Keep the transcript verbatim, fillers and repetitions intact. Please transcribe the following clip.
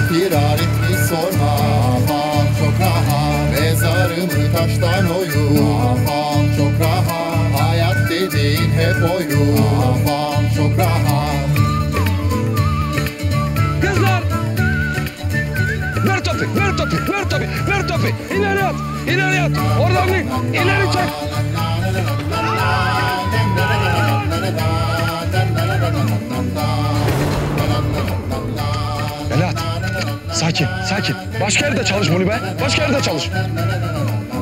firar etmiş sorma. Kafam çok rahat, mezarımı taştan oyun. Kafam çok rahat, hayat dediğin hep oyun. Kafam çok rahat. Kızlar! Ver topu, ver topu, ver topu, ver topu. İleri at, ileri at. Oradan bir ileri çek. Belat, sakin, sakin. Başka yerde çalış bunu be, başka yerde çalış.